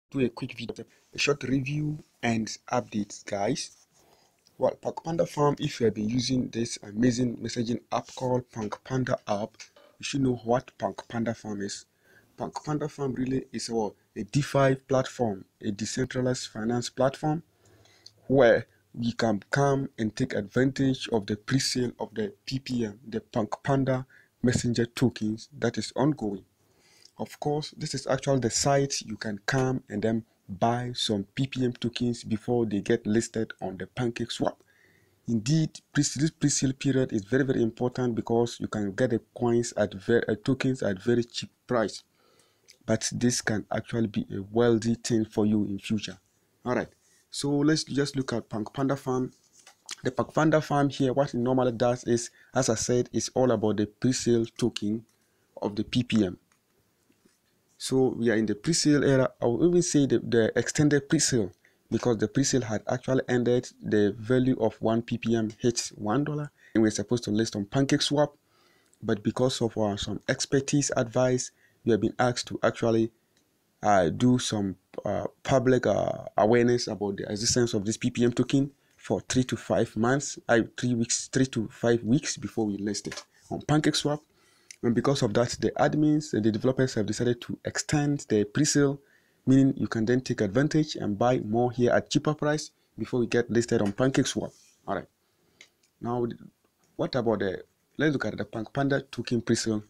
Do a quick video, a short review and updates, guys. Well, Punk Panda Farm, if you have been using this amazing messaging app called Punk Panda app, you should know what Punk Panda Farm is. Punk Panda Farm really is a DeFi platform, a decentralized finance platform where we can come and take advantage of the pre-sale of the PPM, the Punk Panda Messenger tokens that is ongoing. Of course, this is actually the site you can come and then buy some PPM tokens before they get listed on the PancakeSwap. Indeed, this pre-sale period is very, very important because you can get the coins at tokens at very cheap price. But this can actually be a wealthy thing for you in future. All right, so let's just look at Punk Panda Farm. The Punk Panda Farm here, what it normally does is, as I said, it's all about the pre-sale token of the PPM. So we are in the pre-sale era. I will even say the extended pre-sale, because the pre-sale had actually ended. The value of 1 ppm hits $1 and we're supposed to list on PancakeSwap, but because of some expertise advice, we have been asked to actually do some public awareness about the existence of this PPM token for 3 to 5 months, 3 to 5 weeks before we list it on PancakeSwap. And because of that, the admins and the developers have decided to extend the pre-sale, meaning you can then take advantage and buy more here at cheaper price before we get listed on PancakeSwap. All right. Now, what about let's look at the Punk Panda token pre-sale.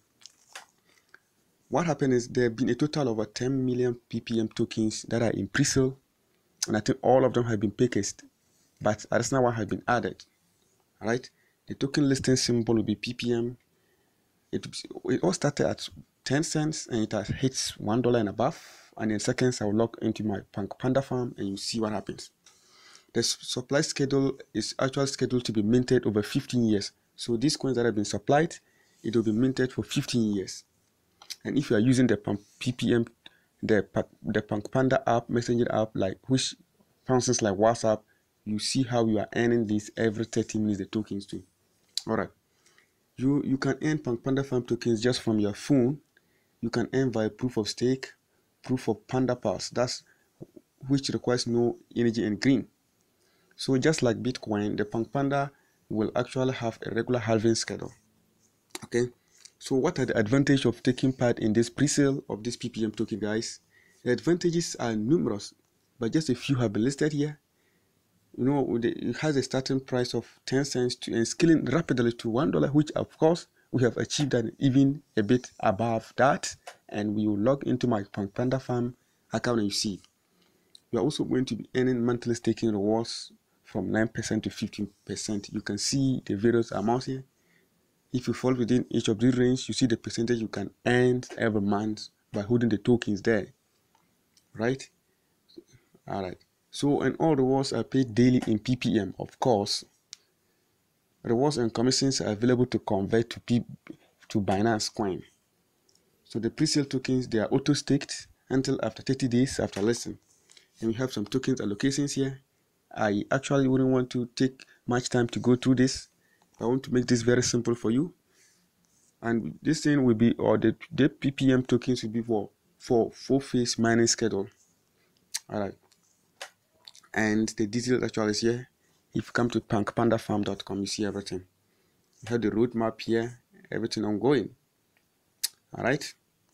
What happened is there have been a total of over 10 million PPM tokens that are in pre-sale, and I think all of them have been packaged, but additional one has been added. All right. The token listing symbol will be PPM. It all started at 10 cents and it has hit $1 and above. And in seconds, I'll log into my Punk Panda Farm and you see what happens. The supply schedule is actually scheduled to be minted over 15 years. So these coins that have been supplied, it will be minted for 15 years. And if you are using the PPM, the Punk Panda app, messenger app, which functions like WhatsApp, you see how you are earning these every 30 minutes, the tokens too. All right. You can earn Punk Panda Farm tokens just from your phone. You can earn via proof of stake, proof of Panda Pass, which requires no energy and green. So just like Bitcoin, the Punk Panda will actually have a regular halving schedule. Okay, so what are the advantages of taking part in this pre-sale of this PPM token, guys? The advantages are numerous, but just a few have been listed here. You know, it has a starting price of 10 cents and scaling rapidly to $1, which of course we have achieved that even a bit above that, and we will log into my Punk Panda Farm account and you see. We are also going to be earning monthly staking rewards from 9% to 15%. You can see the various amounts here. If you fall within each of these range, you see the percentage you can earn every month by holding the tokens there, right? All right. So, and all rewards are paid daily in PPM, of course. Rewards and commissions are available to convert to Binance Coin. So the pre-sale tokens, they are auto-staked until after 30 days after listing. And we have some tokens allocations here. I actually wouldn't want to take much time to go through this. I want to make this very simple for you. And this thing will be, or the PPM tokens will be for full-phase mining schedule. All right. And the details actually is here. If you come to punkpandafarm.com, you see everything. You have the roadmap here, everything ongoing. All right.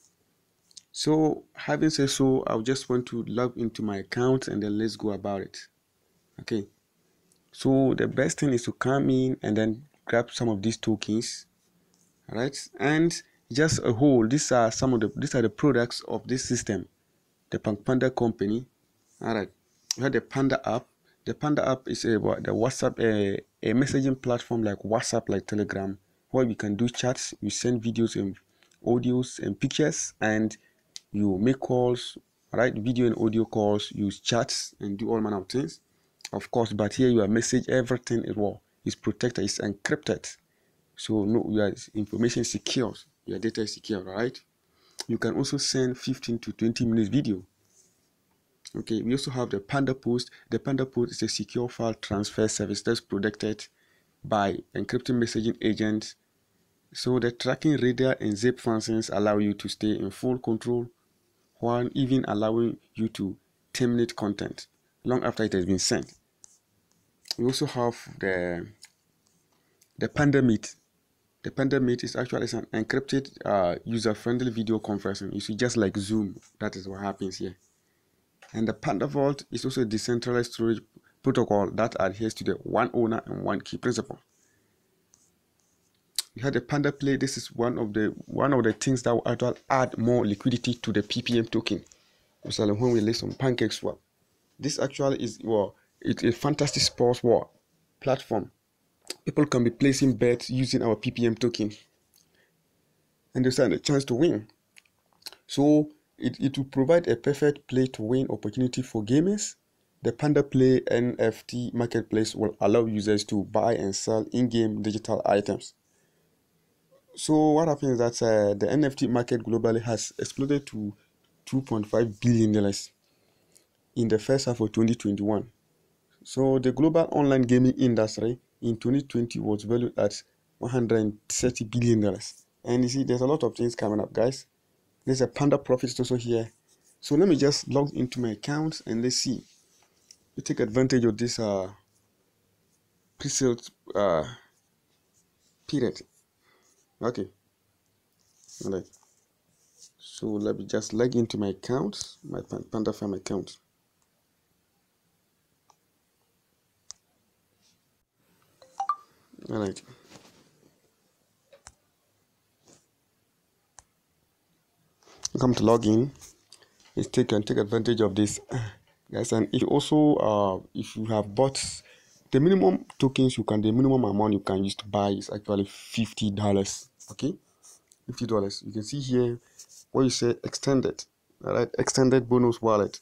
So having said so, I just want to log into my account and then let's go about it. Okay. So the best thing is to come in and then grab some of these tokens. All right. And just a whole, these are the products of this system, the Punk Panda company. All right. We have the Panda app. The Panda app is the WhatsApp, a messaging platform like WhatsApp, like Telegram, where we can do chats, you send videos and audios and pictures, and you make calls, right? Video and audio calls, use chats, and do all manner of things. Of course, but here your message, everything is protected, it's encrypted. So no, your information is secure, your data is secure, right? You can also send 15 to 20 minutes video. Okay, we also have the Panda Post. The Panda Post is a secure file transfer service that's protected by encrypted messaging agents. So the tracking radar and zip functions allow you to stay in full control, while even allowing you to terminate content long after it has been sent. We also have the Panda Meet. The Panda Meet is actually an encrypted, user-friendly video conferencing. You see, just like Zoom, that is what happens here. And the Panda Vault is also a decentralized storage protocol that adheres to the one owner and one key principle. We had the Panda Play. This is one of the things that will actually add more liquidity to the PPM token. So when we list on PancakeSwap, this actually is it's a fantastic sports platform. People can be placing bets using our PPM token, and they stand a chance to win. So it will provide a perfect play to win opportunity for gamers. The Panda Play NFT marketplace will allow users to buy and sell in-game digital items. So what happens is that the NFT market globally has exploded to $2.5 billion in the first half of 2021. So the global online gaming industry in 2020 was valued at $130 billion. And you see, there's a lot of things coming up, guys. There's a Panda Profits also here. So let me just log into my account and let's see. You take advantage of this pre-sale period. Okay. All right. So let me just log into my account, my Panda Farm account. All right. Come to login. Let's take advantage of this, guys. And if you also if you have bought the minimum tokens, the minimum amount you can use to buy is actually $50. Okay, $50. You can see here where you say extended. All right, extended bonus wallet.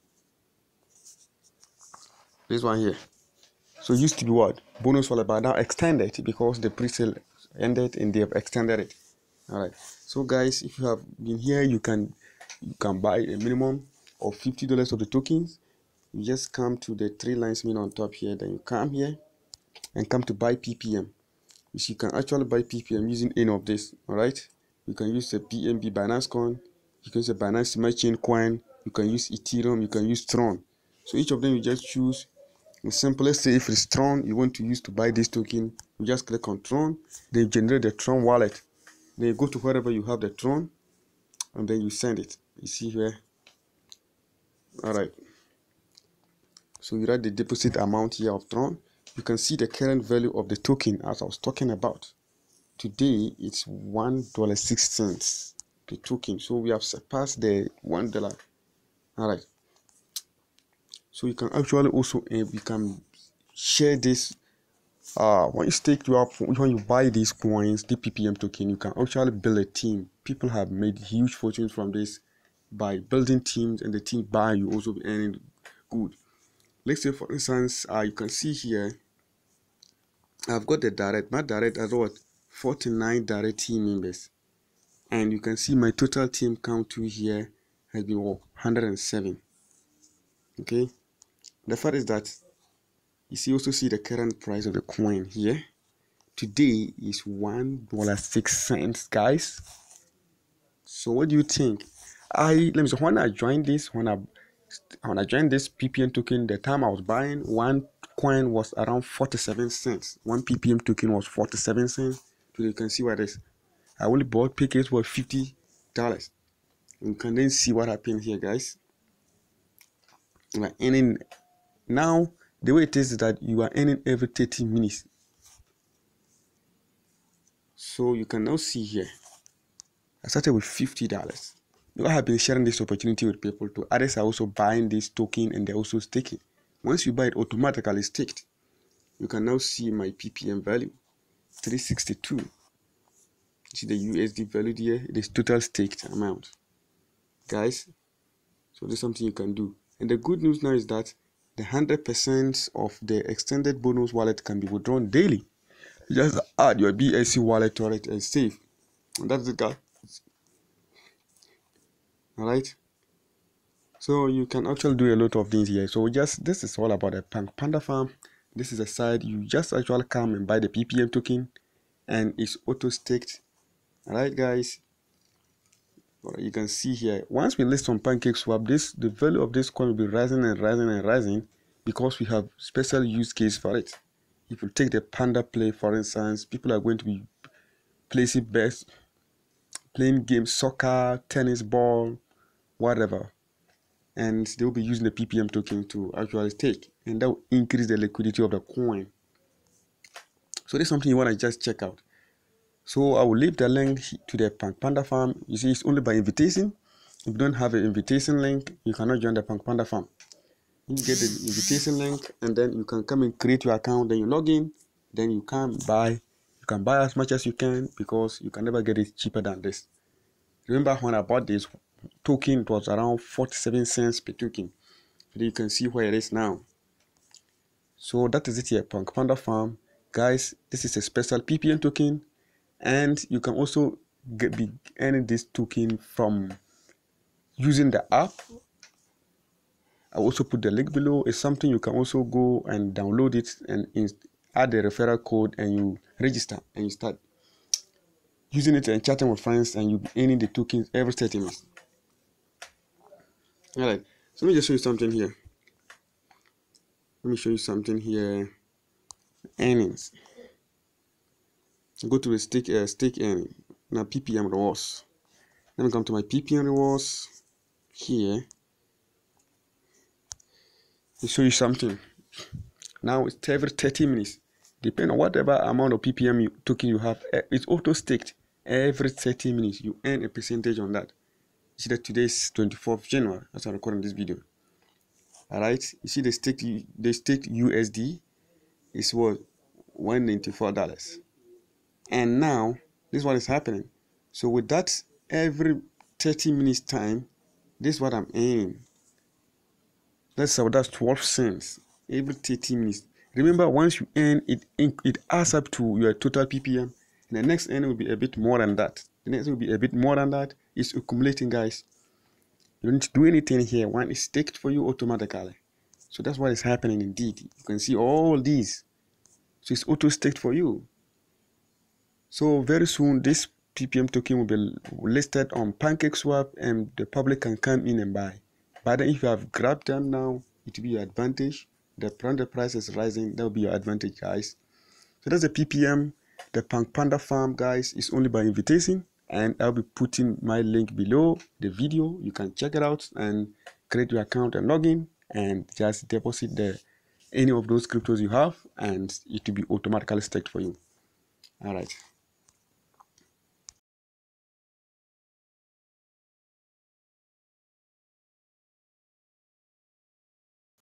This one here. So it used to be what? Bonus wallet, but now extended because the pre-sale ended and they have extended it. All right. So guys, if you have been here, you can buy a minimum of $50 of the tokens. You just come to the three lines mean on top here, then you come here and come to buy PPM. You can actually buy PPM using any of this. All right. You can use the BNB Binance Coin. You can use the Binance Smart Chain Coin. You can use Ethereum. You can use Tron. So each of them you just choose. It's simple. Let's say if it's Tron you want to use to buy this token, you just click on Tron. They generate the Tron wallet. Then you go to wherever you have the Tron, and then you send it. You see here. All right. So you write the deposit amount here of Tron. You can see the current value of the token as I was talking about. Today it's $1.06 per token. So we have surpassed the $1. All right. So you can actually also we can share this. When you buy these coins, the PPM token, you can actually build a team. People have made huge fortunes from this by building teams, and the team buy you also be earning good. Let's say for instance, you can see here I've got my direct has what 49 direct team members, and you can see my total team count to here has been 107. Okay, the fact is that you also see the current price of the coin here. Today is $1.06, guys. So what do you think? When I joined this PPM token, the time I was buying one coin was around 47 cents. One PPM token was 47 cents. So you can see what it is. I only bought packets worth $50. You can then see what happened here, guys. And now the way it is that you are earning every 30 minutes. So you can now see here, I started with $50. I have been sharing this opportunity with people too. Others are also buying this token and they're also staking. Once you buy it, automatically staked. You can now see my PPM value, 362. See the USD value here, it is total staked amount. Guys, so there's something you can do. And the good news now is that the 100% of the extended bonus wallet can be withdrawn daily. You just add your BSC wallet to it and save. And that's it, guys. Alright. So you can actually do a lot of things here. So this is all about the Panda Farm. This is a site you just actually come and buy the PPM token, and it's auto staked. Alright, guys. Alright, you can see here, once we list on PancakeSwap, the value of this coin will be rising and rising and rising because we have special use case for it. If you take the Panda Play, for instance, people are going to be placing bets, playing games, soccer, tennis ball, whatever, and they will be using the PPM token to actually stake, and that will increase the liquidity of the coin. So this is something you want to just check out. So I will leave the link to the Punk Panda farm. You see, it's only by invitation. If you don't have an invitation link, you cannot join the Punk Panda farm. You get the invitation link, and then you can come and create your account. Then you log in. Then you can buy. You can buy as much as you can because you can never get it cheaper than this. Remember when I bought this token, it was around 47 cents per token. So you can see where it is now. So that is it here, Punk Panda farm. Guys, this is a special PPM token, and you can also be earning this token from using the app. I'll also put the link below. It's something you can also go and download it and add the referral code, and you register and you start using it and chatting with friends, and you'll be earning the tokens every 30 minutes. Alright, so let me just show you something here. Earnings. Go to the stake earning. Now PPM rewards. Let me come to my PPM rewards here. I'll show you something. Now it's every 30 minutes. Depending on whatever amount of PPM token you have, it's auto staked. Every 30 minutes you earn a percentage on that. You see that today is 24th January as I'm recording this video. Alright, you see the staked USD is what, $194. And now this is what is happening. So with that, every 30 minutes time, this is what I'm earning. Let's say that's 12 cents every 30 minutes. Remember, once you earn it, it adds up to your total PPM. And the next earning will be a bit more than that. The next will be a bit more than that. It's accumulating, guys. You don't need to do anything here. One is staked for you automatically. So that's what is happening indeed. You can see all these. So it's auto staked for you. So very soon this PPM token will be listed on PancakeSwap, and the public can come in and buy. But then if you have grabbed them now, it will be your advantage. The price is rising, that will be your advantage, guys. So that's the PPM. The Punk Panda farm, guys, is only by invitation, and I'll be putting my link below the video. You can check it out and create your account and log in and just deposit any of those cryptos you have, and it will be automatically staked for you. All right.